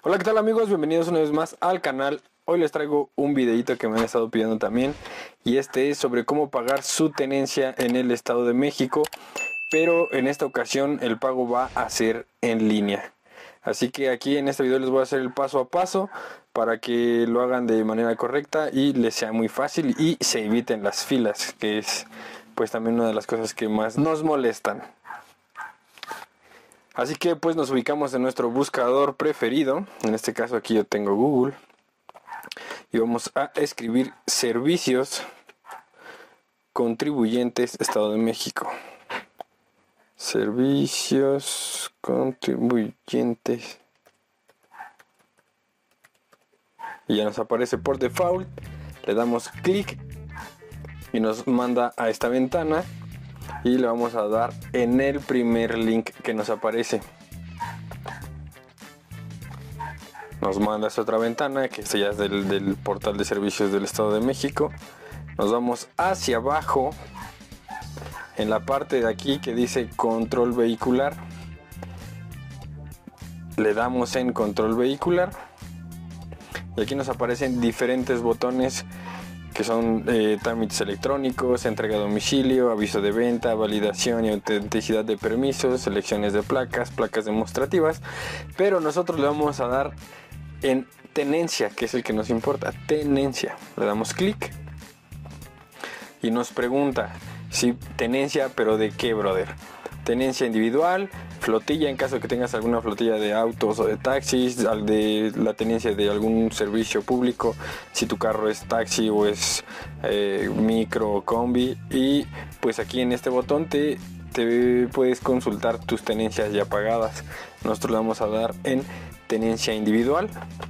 Hola, ¿qué tal amigos? Bienvenidos una vez más al canal. Hoy les traigo un videito que me han estado pidiendo también, y este es sobre cómo pagar su tenencia en el Estado de México, pero en esta ocasión el pago va a ser en línea. Así que aquí en este video les voy a hacer el paso a paso para que lo hagan de manera correcta y les sea muy fácil y se eviten las filas, que es pues también una de las cosas que más nos molestan. Así que pues nos ubicamos en nuestro buscador preferido. En este caso aquí yo tengo Google. Y vamos a escribir servicios contribuyentes Estado de México. Servicios contribuyentes. Y ya nos aparece por default. Le damos clic y nos manda a esta ventana. Y le vamos a dar en el primer link que nos aparece. Nos manda a esta otra ventana, que esta ya es del portal de servicios del Estado de México. Nos vamos hacia abajo, en la parte de aquí que dice control vehicular. Le damos en control vehicular. Y aquí nos aparecen diferentes botones que son trámites electrónicos, entrega a domicilio, aviso de venta, validación y autenticidad de permisos, selecciones de placas, placas demostrativas. Pero nosotros le vamos a dar en tenencia, que es el que nos importa, tenencia. Le damos clic y nos pregunta si tenencia, pero de qué, brother. Tenencia individual, flotilla en caso de que tengas alguna flotilla de autos o de taxis, de la tenencia de algún servicio público, si tu carro es taxi o es micro o combi. Y pues aquí en este botón te puedes consultar tus tenencias ya pagadas. Nosotros le vamos a dar en tenencia individual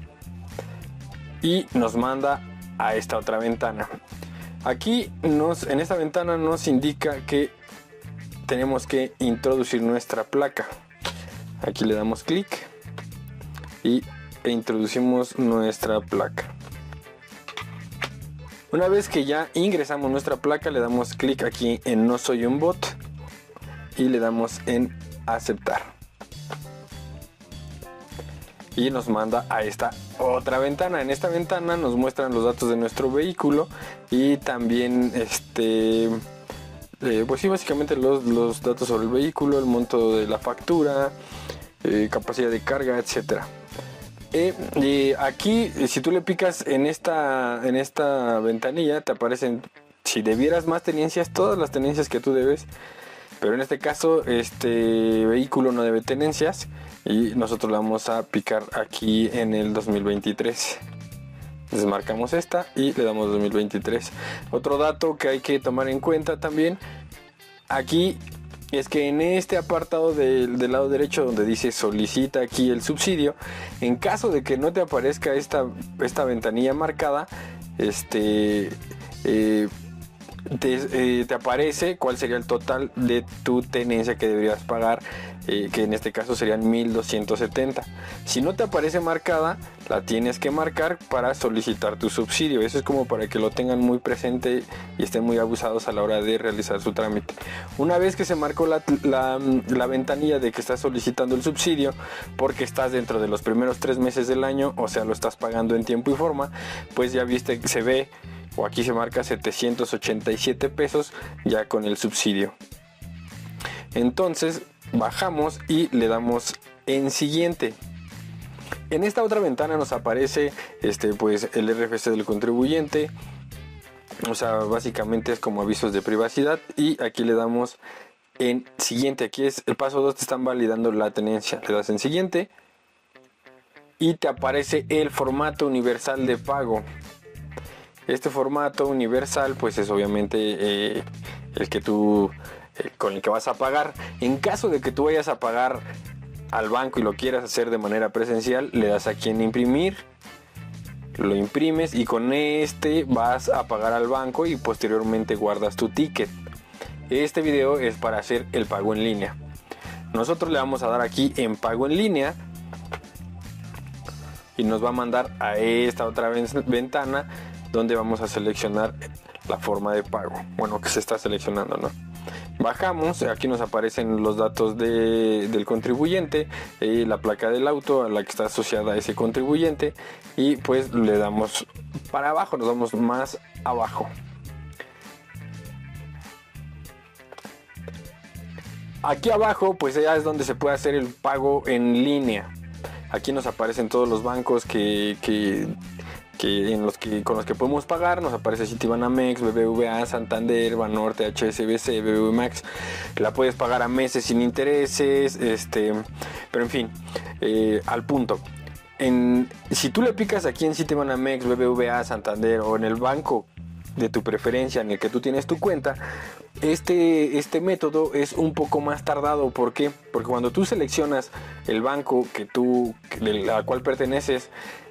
y nos manda a esta otra ventana. Aquí en esta ventana nos indica que tenemos que introducir nuestra placa. Aquí le damos clic e introducimos nuestra placa. Una vez que ya ingresamos nuestra placa, le damos clic aquí en no soy un bot y le damos en aceptar. Y nos manda a esta otra ventana. En esta ventana nos muestran los datos de nuestro vehículo y también pues sí, básicamente los datos sobre el vehículo, el monto de la factura, capacidad de carga, etcétera. Y aquí, si tú le picas en esta ventanilla, te aparecen, si debieras más tenencias, todas las tenencias que tú debes. Pero en este caso, este vehículo no debe tenencias y nosotros le vamos a picar aquí en el 2023. Desmarcamos esta y le damos 2023. Otro dato que hay que tomar en cuenta también aquí es que en este apartado del lado derecho donde dice solicita aquí el subsidio, en caso de que no te aparezca esta ventanilla marcada, te aparece cuál sería el total de tu tenencia que deberías pagar, que en este caso serían 1270. Si no te aparece marcada, la tienes que marcar para solicitar tu subsidio. Eso es como para que lo tengan muy presente y estén muy abusados a la hora de realizar su trámite. Una vez que se marcó la ventanilla de que estás solicitando el subsidio, porque estás dentro de los primeros 3 meses del año, o sea, lo estás pagando en tiempo y forma, pues ya viste que se ve, o aquí se marca 787 pesos ya con el subsidio. Entonces bajamos y le damos en siguiente. En esta otra ventana nos aparece pues el RFC del contribuyente. O sea, básicamente es como avisos de privacidad. Y aquí le damos en siguiente. Aquí es el paso 2, te están validando la tenencia. Le das en siguiente y te aparece el formato universal de pago. Este formato universal pues es obviamente el que tú con el que vas a pagar. En caso de que tú vayas a pagar al banco y lo quieras hacer de manera presencial, le das aquí en imprimir, lo imprimes y con vas a pagar al banco y posteriormente guardas tu ticket. Este video es para hacer el pago en línea. Nosotros le vamos a dar aquí en pago en línea y nos va a mandar a esta otra ventana donde vamos a seleccionar la forma de pago, bueno, que se está seleccionando, ¿no? Bajamos, aquí nos aparecen los datos del contribuyente, la placa del auto a la que está asociada a ese contribuyente, y pues le damos para abajo, nos vamos más abajo. Aquí abajo pues ya es donde se puede hacer el pago en línea. Aquí nos aparecen todos los bancos con los que podemos pagar. Nos aparece Citibanamex, BBVA, Santander, Banorte, HSBC, BBV Max. La puedes pagar a meses sin intereses, pero en fin, al punto. Si tú le picas aquí en Citibanamex, BBVA, Santander o en el banco de tu preferencia en el que tú tienes tu cuenta, este método es un poco más tardado. ¿Por qué? Porque cuando tú seleccionas el banco al cual perteneces,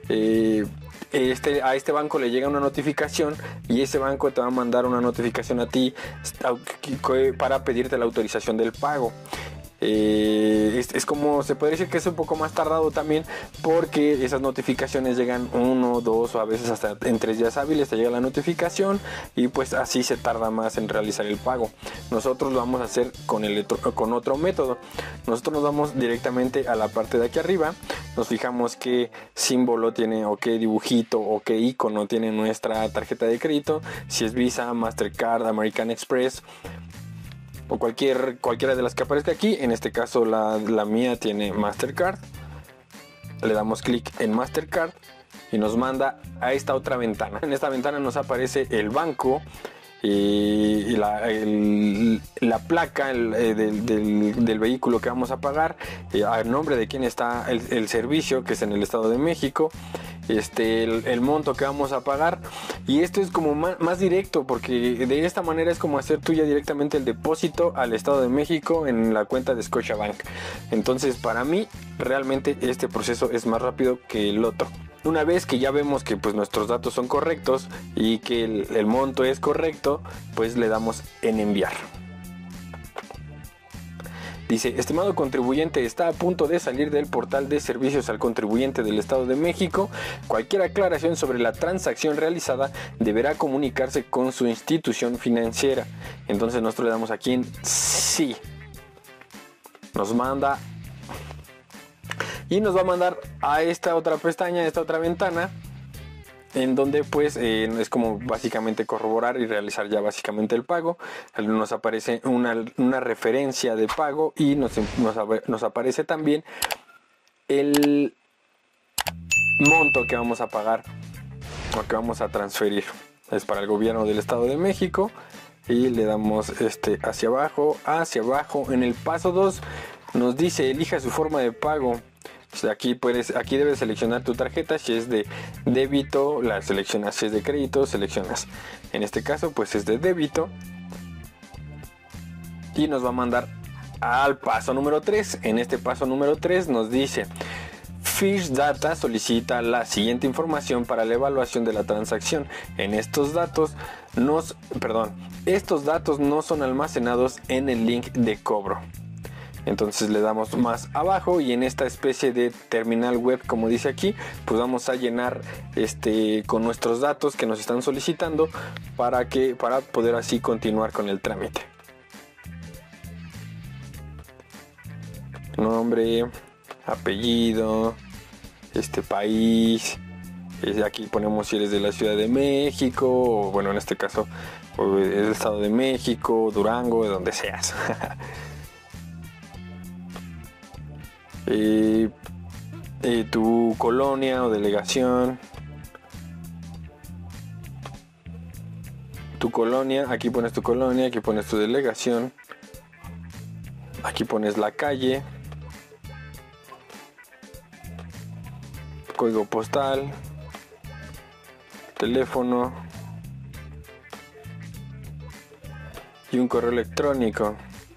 a este banco le llega una notificación y ese banco te va a mandar una notificación a ti para pedirte la autorización del pago. Es como se puede decir que es un poco más tardado también, porque esas notificaciones llegan 1, 2 o a veces hasta en 3 días hábiles te llega la notificación, y pues así se tarda más en realizar el pago. Nosotros lo vamos a hacer con otro método. Nosotros nos vamos directamente a la parte de aquí arriba, nos fijamos qué símbolo tiene o qué dibujito o qué icono tiene nuestra tarjeta de crédito, si es Visa, Mastercard, American Express o cualquiera de las que aparezca aquí. En este caso la mía tiene Mastercard. Le damos clic en Mastercard y nos manda a esta otra ventana. En esta ventana nos aparece el banco y la placa del vehículo que vamos a pagar, a nombre de quién está el servicio, que es en el Estado de México, el monto que vamos a pagar. Y esto es como más directo, porque de esta manera es como hacer tuya directamente el depósito al Estado de México en la cuenta de Scotiabank. Entonces, para mí realmente este proceso es más rápido que el otro. Una vez que ya vemos que pues nuestros datos son correctos y que el monto es correcto, pues le damos en enviar. Dice: estimado contribuyente, está a punto de salir del portal de servicios al contribuyente del Estado de México. Cualquier aclaración sobre la transacción realizada deberá comunicarse con su institución financiera. Entonces nosotros le damos aquí en sí. Nos manda y nos va a mandar a esta otra pestaña, a esta otra ventana, en donde pues es como básicamente corroborar y realizar ya básicamente el pago. Nos aparece una referencia de pago y nos aparece también el monto que vamos a pagar o que vamos a transferir. Es para el gobierno del Estado de México y le damos hacia abajo. En el paso 2 nos dice: elija su forma de pago. Aquí debes seleccionar tu tarjeta. Si es de débito, la seleccionas. Si es de crédito, seleccionas. En este caso pues es de débito, y nos va a mandar al paso número 3. En este paso número 3 nos dice: Fish Data solicita la siguiente información para la evaluación de la transacción. Estos datos no son almacenados en el link de cobro. Entonces le damos más abajo y en esta especie de terminal web, como dice aquí, pues vamos a llenar con nuestros datos que nos están solicitando para poder así continuar con el trámite. Nombre, apellido, país, aquí ponemos si eres de la Ciudad de México, o bueno, en este caso es del Estado de México, Durango, de donde seas. Tu colonia o delegación, aquí pones tu colonia, aquí pones tu delegación, aquí pones la calle, código postal, teléfono y un correo electrónico.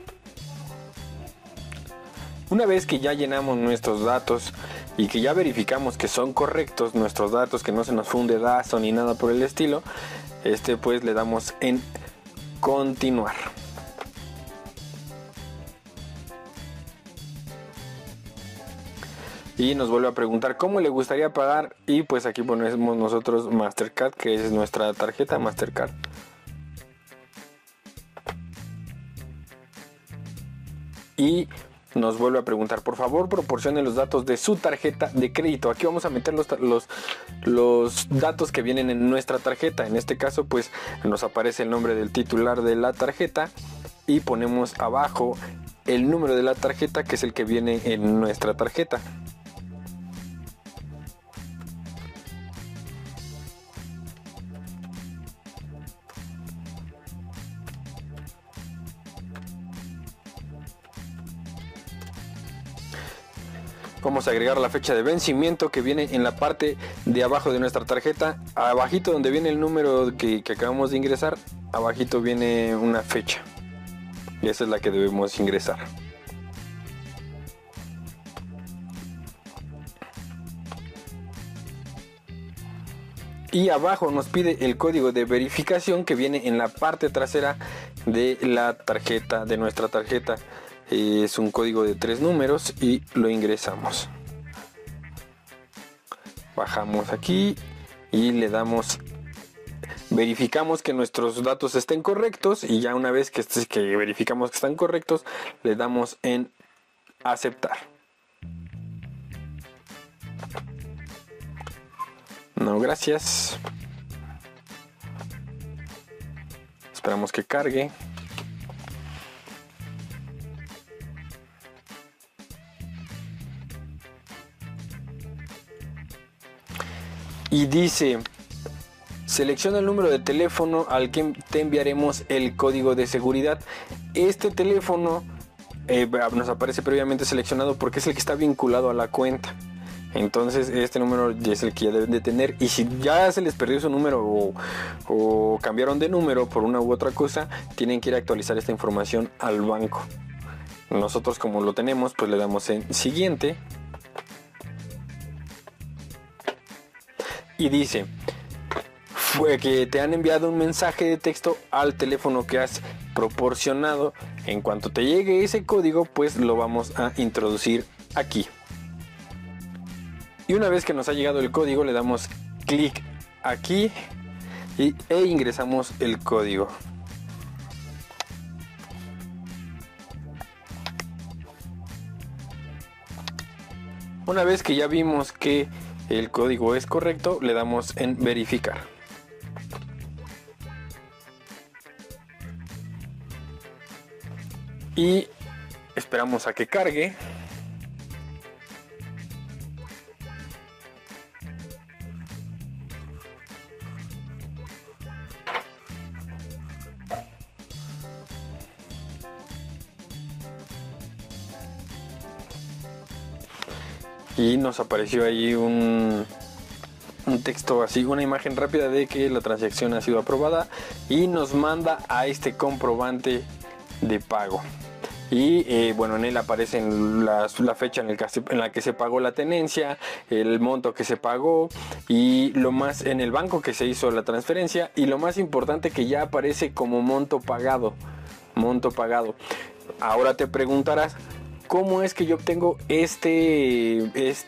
Una vez que ya llenamos nuestros datos y que ya verificamos que son correctos nuestros datos, que no se nos funde DASO ni nada por el estilo, pues le damos en continuar. Y nos vuelve a preguntar cómo le gustaría pagar, y pues aquí ponemos nosotros Mastercard, que es nuestra tarjeta Mastercard. y nos vuelve a preguntar, por favor proporcione los datos de su tarjeta de crédito. Aquí vamos a meter los datos que vienen en nuestra tarjeta. En este caso pues nos aparece el nombre del titular de la tarjeta y ponemos abajo el número de la tarjeta, que es el que viene en nuestra tarjeta. Vamos a agregar la fecha de vencimiento que viene en la parte de abajo de nuestra tarjeta. Abajito donde viene el número que acabamos de ingresar, abajito viene una fecha. Y esa es la que debemos ingresar. Y abajo nos pide el código de verificación que viene en la parte trasera de la tarjeta, de nuestra tarjeta. Es un código de 3 números y lo ingresamos. Bajamos aquí y le damos, verificamos que nuestros datos estén correctos, y ya una vez que verificamos que están correctos, le damos en aceptar. No, gracias. Esperamos que cargue. Y dice, selecciona el número de teléfono al que te enviaremos el código de seguridad. Este teléfono nos aparece previamente seleccionado porque es el que está vinculado a la cuenta. Entonces este número es el que ya deben de tener. Y si ya se les perdió su número o cambiaron de número por una u otra cosa, tienen que ir a actualizar esta información al banco. Nosotros, como lo tenemos, pues le damos en siguiente. Y dice, fue que te han enviado un mensaje de texto al teléfono que has proporcionado. En cuanto te llegue ese código, pues lo vamos a introducir aquí. Y una vez que nos ha llegado el código, le damos clic aquí e ingresamos el código. Una vez que ya vimos que el código es correcto, le damos en verificar. Y esperamos a que cargue. Y nos apareció ahí un texto así, una imagen rápida de que la transacción ha sido aprobada, y nos manda a este comprobante de pago. Y bueno, en él aparecen la fecha en la que se pagó la tenencia, el monto que se pagó y lo más en el banco que se hizo la transferencia, y lo más importante, que ya aparece como monto pagado. Ahora te preguntarás, ¿cómo es que yo obtengo este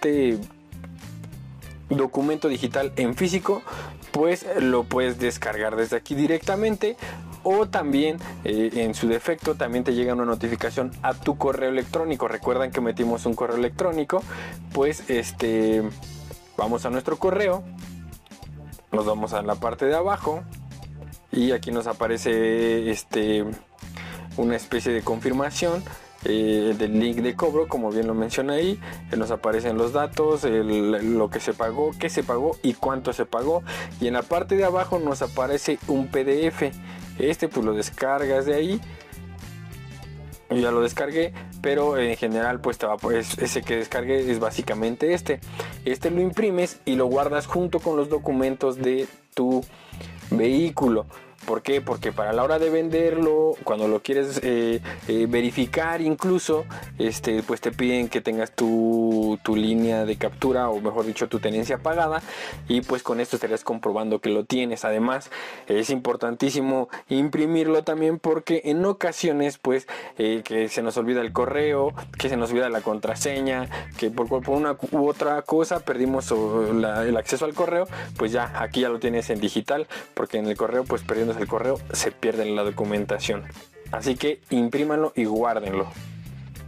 documento digital en físico? Pues lo puedes descargar desde aquí directamente, o también en su defecto también te llega una notificación a tu correo electrónico. Recuerdan que metimos un correo electrónico, pues vamos a nuestro correo, nos vamos a la parte de abajo y aquí nos aparece una especie de confirmación del link de cobro, como bien lo menciona ahí. Nos aparecen los datos, lo que se pagó, qué se pagó y cuánto se pagó, y en la parte de abajo nos aparece un PDF. Pues lo descargas de ahí. Yo ya lo descargué, pero en general pues ese que descargué es básicamente este lo imprimes y lo guardas junto con los documentos de tu vehículo. ¿Por qué? Porque para la hora de venderlo, cuando lo quieres verificar incluso, pues te piden que tengas tu línea de captura, o mejor dicho, tu tenencia pagada, y pues con esto estarías comprobando que lo tienes. Además, es importantísimo imprimirlo también, porque en ocasiones pues que se nos olvida el correo, que se nos olvida la contraseña, que por una u otra cosa perdimos el acceso al correo, pues ya aquí ya lo tienes en digital, porque en el correo, pues perdiendo el correo, se pierde la documentación. Así que imprímanlo y guárdenlo.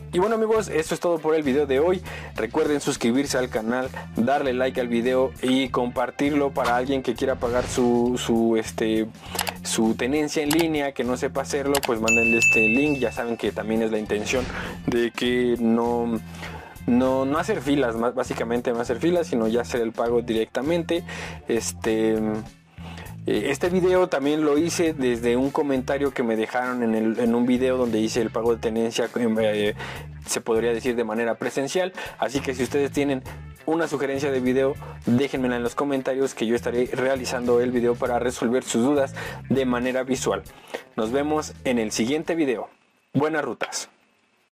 Y bueno amigos, esto es todo por el video de hoy. Recuerden suscribirse al canal, darle like al video y compartirlo para alguien que quiera pagar su tenencia en línea, que no sepa hacerlo, pues mándenle este link. Ya saben que también es la intención de que no hacer filas, básicamente no hacer filas, sino ya hacer el pago directamente. Este video también lo hice desde un comentario que me dejaron en un video donde hice el pago de tenencia, se podría decir de manera presencial. Así que si ustedes tienen una sugerencia de video, déjenmela en los comentarios, que yo estaré realizando el video para resolver sus dudas de manera visual. Nos vemos en el siguiente video. Buenas rutas.